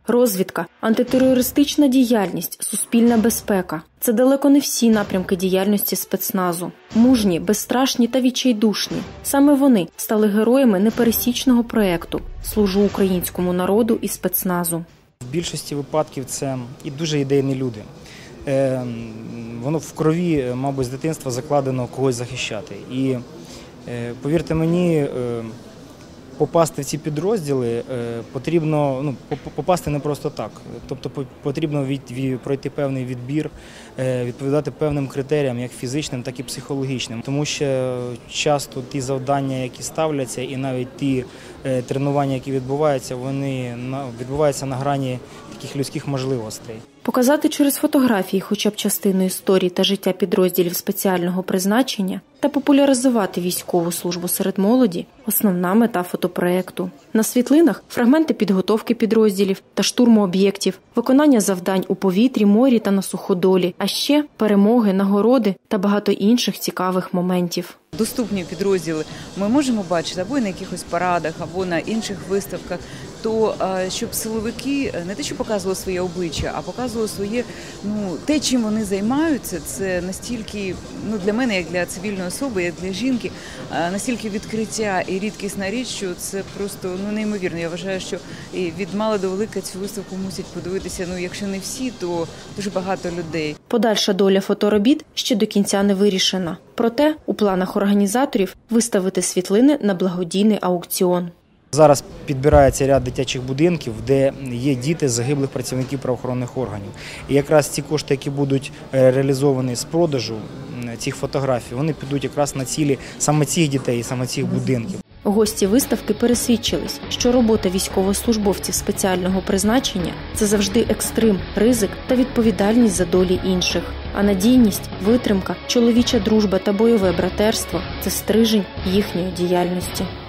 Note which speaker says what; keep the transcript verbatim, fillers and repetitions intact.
Speaker 1: Розвідка, антитерористична діяльність, суспільна безпека – це далеко не всі напрямки діяльності спецназу. Мужні, безстрашні та відчайдушні. Саме вони стали героями непересічного проєкту «Служу українському народу і спецназу».
Speaker 2: В більшості випадків це і дуже ідейні люди. Е, воно в крові, мабуть, з дитинства закладено когось захищати. І е, повірте мені, е, попасти в ці підрозділи потрібно, ну, попасти не просто так. Тобто потрібно від, від, пройти певний відбір, відповідати певним критеріям, як фізичним, так і психологічним. Тому що часто ті завдання, які ставляться, і навіть ті тренування, які відбуваються, вони відбуваються на грані таких людських можливостей.
Speaker 1: Показати через фотографії хоча б частину історії та життя підрозділів спеціального призначення та популяризувати військову службу серед молоді – основна мета фотопроєкту. На світлинах – фрагменти підготовки підрозділів та штурму об'єктів, виконання завдань у повітрі, морі та на суходолі, а ще перемоги, нагороди та багато інших цікавих моментів.
Speaker 3: Доступні підрозділи ми можемо бачити або на якихось парадах, або на інших виставках, то щоб силовики не те, що показували своє обличчя, а показували своє, ну, те, чим вони займаються, це настільки, ну, для мене, як для цивільної особи, як для жінки, настільки відкриття і рідкісна річ, що це просто, ну, неймовірно. Я вважаю, що від мала до велика цю виставку мусять подивитися, ну, якщо не всі, то дуже багато людей.
Speaker 1: Подальша доля фоторобіт ще до кінця не вирішена. Проте у планах організаторів виставити світлини на благодійний аукціон.
Speaker 2: Зараз підбирається ряд дитячих будинків, де є діти загиблих працівників правоохоронних органів. І якраз ці кошти, які будуть реалізовані з продажу цих фотографій, вони підуть якраз на цілі саме цих дітей і саме цих будинків.
Speaker 1: Гості виставки пересвідчились, що робота військовослужбовців спеціального призначення – це завжди екстрим, ризик та відповідальність за долі інших. А надійність, витримка, чоловіча дружба та бойове братерство – це стрижень їхньої діяльності.